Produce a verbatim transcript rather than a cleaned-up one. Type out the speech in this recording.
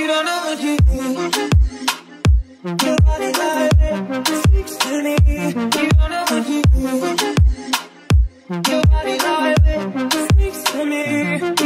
don't know what you do. Your body like speaks to me. You don't know what you do. Your body like speaks to me.